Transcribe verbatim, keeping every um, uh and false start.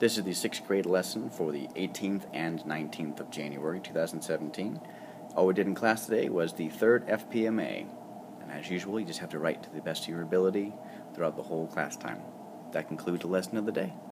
This is the sixth grade lesson for the eighteenth and nineteenth of January two thousand seventeen. All we did in class today was the third F P M A, and as usual, you just have to write to the best of your ability throughout the whole class time. That concludes the lesson of the day.